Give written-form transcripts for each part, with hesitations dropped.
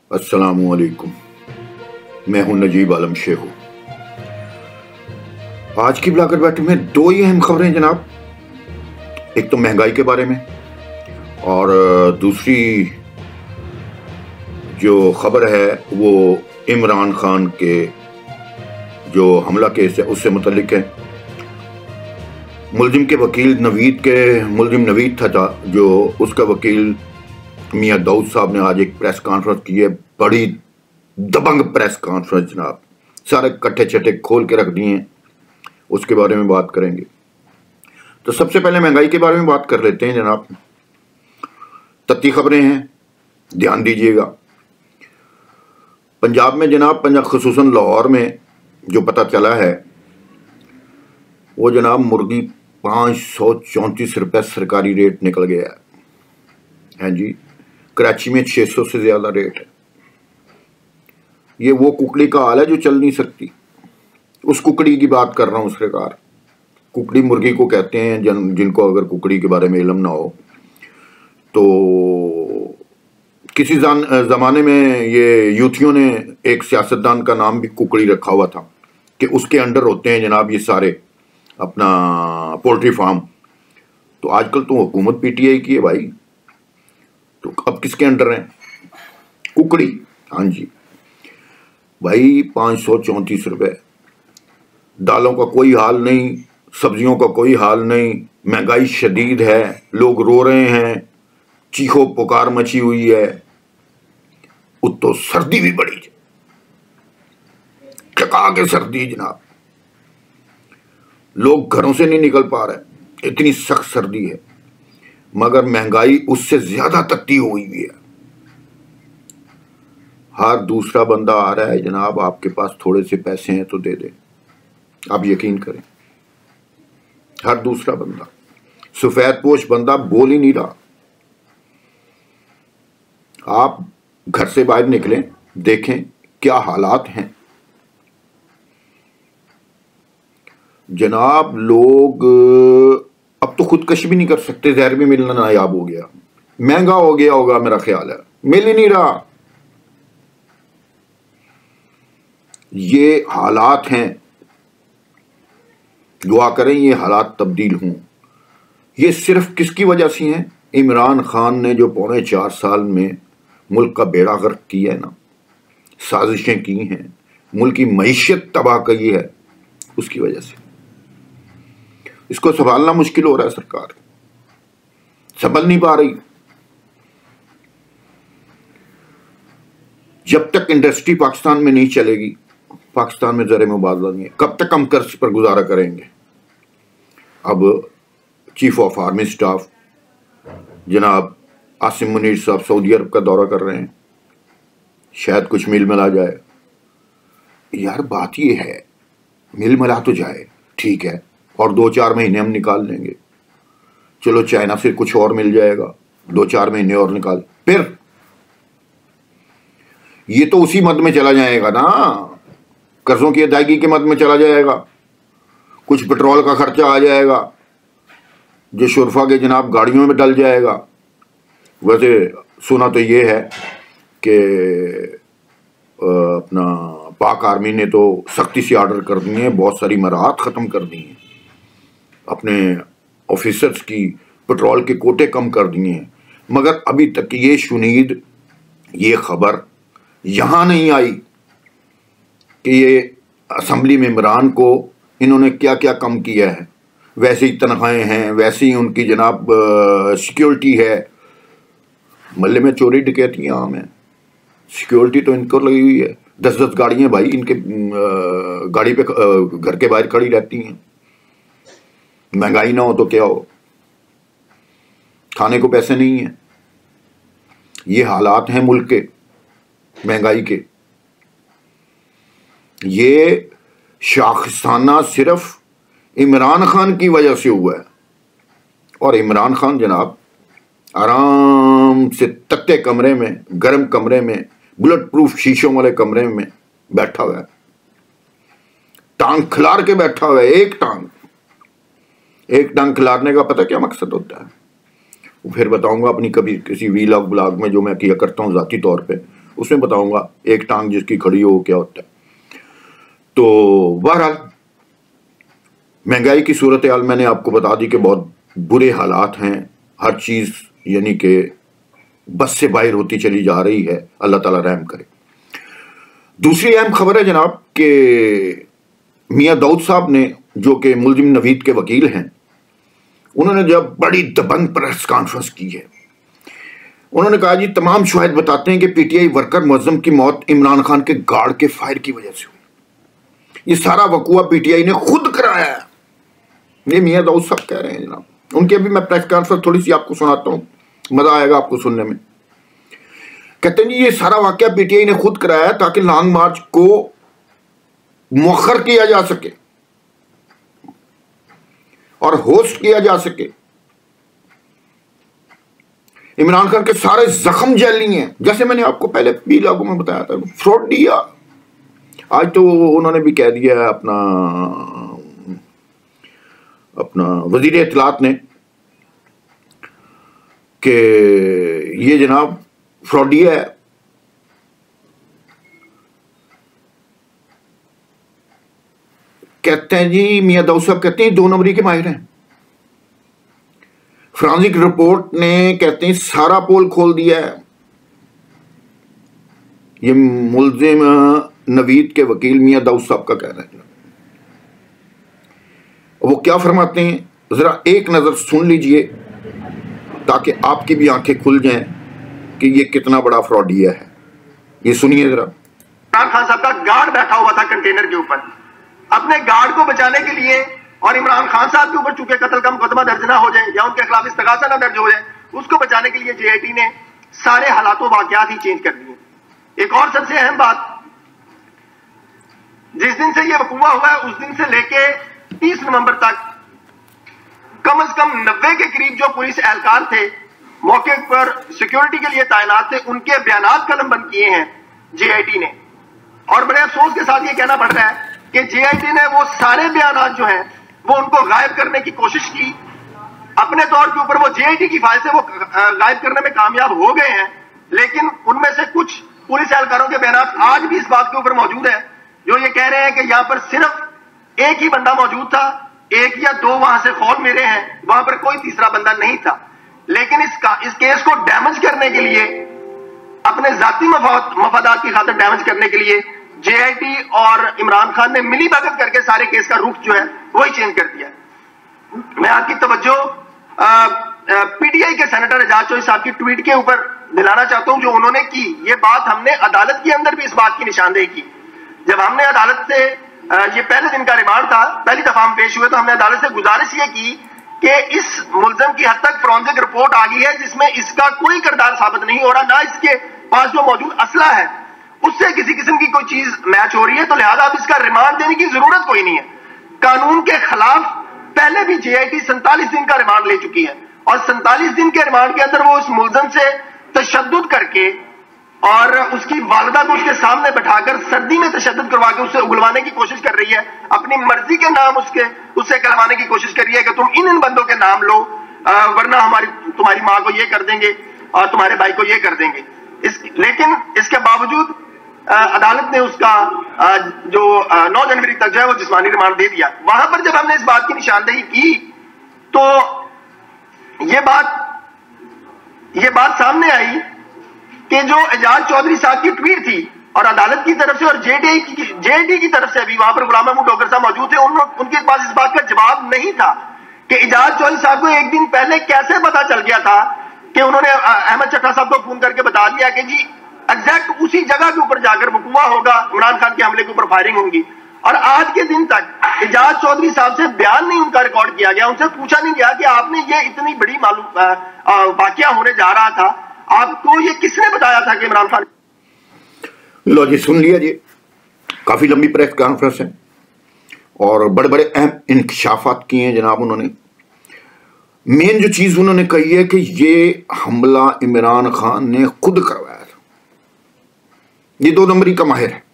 अस्सलामुअलैकुम। मैं हूं नजीब आलम शेखू। आज की ब्लॉगर बैठक में दो ही अहम खबरें जनाब। एक तो महंगाई के बारे में और दूसरी जो खबर है वो इमरान खान के जो हमला केस है उससे मुतल्लिक है। मुलजिम के वकील मुलजिम नवीद था जो उसका वकील मियां दाऊद साहब ने आज एक प्रेस कॉन्फ्रेंस की है। बड़ी दबंग प्रेस कॉन्फ्रेंस जनाब, सारे कट्ठे छट्टे खोल के रख दिए हैं। उसके बारे में बात करेंगे। तो सबसे पहले महंगाई के बारे में बात कर लेते हैं जनाब। तत्ती खबरें हैं, ध्यान दीजिएगा। पंजाब में जनाब, खुसूसन लाहौर में जो पता चला है वो जनाब मुर्गी 534 रुपये सरकारी रेट निकल गया है जी। कराची में 600 से ज्यादा रेट है। ये वो कुकड़ी का हाल है जो चल नहीं सकती। उस कुकड़ी की बात कर रहा हूं सरकार। कुकड़ी मुर्गी को कहते हैं। जिनको अगर कुकड़ी के बारे में इल्म ना हो तो किसी जमाने में ये यूथियों ने एक सियासतदान का नाम भी कुकड़ी रखा हुआ था कि उसके अंडर होते हैं जनाब ये सारे अपना पोल्ट्री फार्म। तो आजकल तो हुकूमत पीटीआई की है भाई, तो अब किसके अंडर है? कुकड़ी। हाँ जी भाई, 534 रुपये। दालों का कोई हाल नहीं, सब्जियों का कोई हाल नहीं। महंगाई शदीद है, लोग रो रहे हैं, चीखो पुकार मची हुई है। उत्तो सर्दी भी बड़ी, चका के सर्दी जनाब। लोग घरों से नहीं निकल पा रहे, इतनी सख्त सर्दी है। मगर महंगाई उससे ज्यादा तत्ती हुई है। हर दूसरा बंदा आ रहा है जनाब, आपके पास थोड़े से पैसे हैं तो दे दे। आप यकीन करें, हर दूसरा बंदा, सफेद पोश बंदा बोल ही नहीं रहा। आप घर से बाहर निकलें, देखें क्या हालात हैं जनाब। लोग अब तो खुदकशी भी नहीं कर सकते, जहर भी मिलना नायाब हो गया। महंगा हो गया होगा मेरा ख्याल है, मिल ही नहीं रहा। ये हालात हैं, दुआ करें ये हालात तब्दील हों। ये सिर्फ किसकी वजह से हैं? इमरान खान ने जो 4.25 साल में मुल्क का बेड़ा गर्क किया है ना, साजिशें की हैं, मुल्क की मईशत तबाह की है, उसकी वजह से। इसको संभालना मुश्किल हो रहा है। सरकार संभल नहीं पा रही। जब तक इंडस्ट्री पाकिस्तान में नहीं चलेगी, पाकिस्तान में ज़र मुबादला नहीं है। कब तक हम कर्ज पर गुजारा करेंगे? अब चीफ ऑफ आर्मी स्टाफ जनाब आसिम मुनीर साहब सऊदी अरब का दौरा कर रहे हैं, शायद कुछ मिल मिला जाए। यार बात ये है, मिल मिला तो जाए ठीक है, और 2-4 महीने हम निकाल लेंगे। चलो चाइना से कुछ और मिल जाएगा, 2-4 महीने और निकाल, फिर ये तो उसी मद में चला जाएगा ना, कर्जों की अदायगी के मद में चला जाएगा। कुछ पेट्रोल का खर्चा आ जाएगा जो शुरफा के जनाब गाड़ियों में डल जाएगा। वैसे सुना तो ये है कि अपना पाक आर्मी ने तो सख्ती से ऑर्डर कर दिए हैं, बहुत सारी मराहत ख़त्म कर दी हैं, अपने ऑफिसर्स की पेट्रोल के कोटे कम कर दिए हैं। मगर अभी तक ये शुनीद, ये खबर यहाँ नहीं आई कि ये असम्बली में इमरान को इन्होंने क्या क्या कम किया है। वैसे ही तनख्वाहें हैं, वैसे ही उनकी जनाब सिक्योरिटी है। मल्ले में चोरी डकैती आम है, सिक्योरिटी तो इनको लगी हुई है। 10-10 गाड़ियां भाई इनके गाड़ी पे घर के बाहर खड़ी रहती हैं। महंगाई ना हो तो क्या हो, खाने को पैसे नहीं है। ये हालात हैं मुल्क के महंगाई के। ये शाखसाना सिर्फ इमरान खान की वजह से हुआ है। और इमरान खान जनाब आराम से तत्ते कमरे में, गर्म कमरे में, बुलेट प्रूफ शीशों वाले कमरे में बैठा हुआ है, टांग खिलार के बैठा हुआ है। एक टांग खिलारने का पता क्या मकसद होता है? फिर बताऊंगा अपनी कभी किसी वीलॉग ब्लॉग में जो मैं किया करता हूँ जाती तौर पे, उसमें बताऊंगा एक टांग जिसकी खड़ी हो क्या होता है। तो बहरहाल महंगाई की सूरत हाल मैंने आपको बता दी कि बहुत बुरे हालात हैं, हर चीज यानी कि बस से बाहर होती चली जा रही है, अल्लाह ताला रहम करे। दूसरी अहम खबर है जनाब कि मियां दाऊद साहब ने, जो कि मुलजिम नवीद के वकील हैं, उन्होंने जब बड़ी दबंग प्रेस कॉन्फ्रेंस की है, उन्होंने कहा जी तमाम शवाहिद बताते हैं कि पीटीआई वर्कर मुअज्जम की मौत इमरान खान के गार्ड के फायर की वजह से हुई। ये सारा वकूआ पीटीआई ने खुद कराया है। ये मियां दाऊद साहब कह रहे हैं जनाब, उनकी अभी मैं प्रेस कॉन्फ्रेंस थोड़ी सी आपको सुनाता हूं, मजा आएगा आपको सुनने में। कहते हैं जी ये सारा वाकया पीटीआई ने खुद कराया ताकि लॉन्ग मार्च को मुअख्खर किया जा सके और होस्ट किया जा सके। इमरान खान के सारे जख्म जैली हैं, जैसे मैंने आपको पहले भी लागू में बताया था, फ्रॉड दिया। आज तो उन्होंने भी कह दिया है अपना वजीर इत्तलात ने कि ये जनाब फ्रॉडिया है। कहते हैं जी मियां दाऊद साहब कहते हैं 2 नंबरी के माहिर हैं। फ्रांसिक रिपोर्ट ने कहते हैं सारा पोल खोल दिया है। ये मुलजिम नवीद के वकील मियां दाऊद साहब का कहना है। वो क्या फरमाते हैं जरा एक नजर सुन लीजिए ताकि आपकी भी आंखें खुल जाएं कि ये कितना बड़ा फ्रॉडिया है। ये सुनिए जरा। इमरान खान साहब का गार्ड बैठा हुआ था कंटेनर के ऊपर, अपने गार्ड को बचाने के लिए, और इमरान खान साहब के ऊपर चूंकि कत्ल का मुकदमा दर्ज ना हो जाए या उनके खिलाफ इस्तगासा ना दर्ज हो जाए, उसको बचाने के लिए जेआईटी ने सारे हालातों वाकयात ही चेंज कर दिए। एक और सबसे अहम बात, जिस दिन से ये वकूआ हुआ है उस दिन से लेके 30 नवंबर तक कम से कम 90 के करीब जो पुलिस एहलकार थे मौके पर सिक्योरिटी के लिए तैनात थे, उनके बयानात कलम बंद किए हैं जेआईटी ने। और बड़े अफसोस के साथ ये कहना पड़ रहा है कि जेआईटी ने वो सारे बयानात जो हैं वो उनको गायब करने की कोशिश की। अपने तौर के ऊपर वो जेआईटी की फाइल से वो गायब करने में कामयाब हो गए हैं, लेकिन उनमें से कुछ पुलिस एहलकारों के बयानात आज भी इस बात के ऊपर मौजूद है जो ये कह रहे हैं कि यहां पर सिर्फ एक ही बंदा मौजूद था, 1 या 2 वहां से कॉल मेरे हैं, वहां पर कोई तीसरा बंदा नहीं था। लेकिन इस केस को डैमेज करने के लिए, अपने जाती मफादात की खातिर डैमेज करने के लिए जेआईटी और इमरान खान ने मिली भगत करके सारे केस का रुख जो है वही चेंज कर दिया। मैं आपकी तवज्जो पीटीआई के सेनेटर एजाज चौधरी साहब की ट्वीट के ऊपर दिलाना चाहता हूं जो उन्होंने की। ये बात हमने अदालत के अंदर भी इस बात की निशानदेही की। जब हमने अदालत से ये पहले दिन का रिमांड था, पहली दफा हम पेश हुए, तो हमने अदालत से गुजारिश ये की कि इस मुल्जम की हद तक फोरेंसिक रिपोर्ट आ गई है जिसमें इसका कोई किरदार साबित नहीं हो रहा, ना इसके पास जो मौजूद असला है उससे किसी किस्म की कोई चीज मैच हो रही है, तो लिहाजा अब इसका रिमांड देने की जरूरत कोई नहीं है। कानून के खिलाफ पहले भी जेआईटी 47 दिन का रिमांड ले चुकी है और 47 दिन के रिमांड के अंदर वो उस मुल्जम से तशद्दुद करके और उसकी वालिदा को उसके सामने बैठाकर सर्दी में तशद्दुद करवा के उससे उगलवाने की कोशिश कर रही है। अपनी मर्जी के नाम उससे कहलवाने की कोशिश कर रही है कि तुम इन बंदों के नाम लो, वरना तुम्हारी मां को ये कर देंगे और तुम्हारे भाई को ये कर देंगे। लेकिन इसके बावजूद अदालत ने उसका जो 9 जनवरी तक जो है वो जिस्मानी रिमांड दे दिया। वहां पर जब हमने इस बात की निशानदेही की तो ये बात सामने आई कि जो एजाज चौधरी साहब की ट्वीट थी और अदालत की तरफ से और जेआईटी की तरफ से भी, वहां पर गुलाम महमूद डोगर साहब मौजूद थे, उनके पास इस बात का जवाब नहीं था कि एजाज चौधरी साहब को एक दिन पहले कैसे पता चल गया था कि उन्होंने अहमद चट्टा साहब को फोन करके बता दिया कि जी एग्जैक्ट उसी जगह के ऊपर जाकर वकूआ होगा, इमरान खान के हमले के ऊपर फायरिंग होगी। और आज के दिन तक एजाज चौधरी साहब से बयान नहीं उनका रिकॉर्ड किया गया, उनसे पूछा नहीं गया कि आपने ये इतनी बड़ी वाकया होने जा रहा था, आपको ये किसने बताया था कि इमरान खान। लो जी, सुन लिया जी, काफी लंबी प्रेस कॉन्फ्रेंस है और बड़े बड़े अहम इंकशाफात किए हैं जनाब उन्होंने। मेन जो चीज उन्होंने कही है कि ये हमला इमरान खान ने खुद करवाया था, ये 2 नंबरी का माहिर है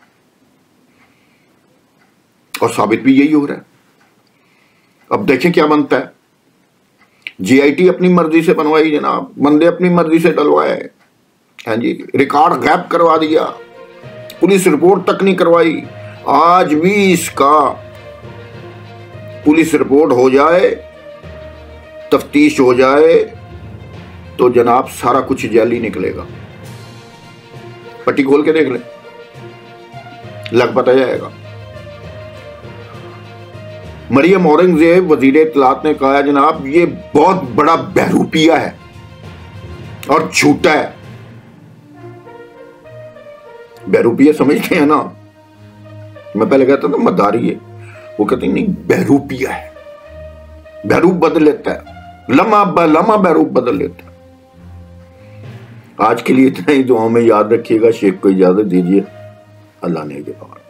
और साबित भी यही हो रहा है। अब देखें क्या बनता है। जेआईटी अपनी मर्जी से बनवाई जनाब, बंदे अपनी मर्जी से डलवाए, हाँ जी, रिकॉर्ड गैप करवा दिया, पुलिस रिपोर्ट तक नहीं करवाई। आज भी इसका पुलिस रिपोर्ट हो जाए, तफ्तीश हो जाए तो जनाब सारा कुछ जाली निकलेगा। पट्टी खोल के देख ले, लग पता जाएगा। मरियम औरंगजेब वजीर इत्तलात ने कहा जनाब ये बहुत बड़ा बहरूपिया है और झूठा है। बहरूपिया समझते हैं ना, मैं पहले कहता था मदारी है, वो कहते नहीं बहरूपिया है, बहरूप बदल लेता है, लम्हा बहरूप बदल लेता है। आज के लिए इतना ही, दुआओं में याद रखिएगा। शेख को इजाजत दीजिए, अल्लाह ने के बाद।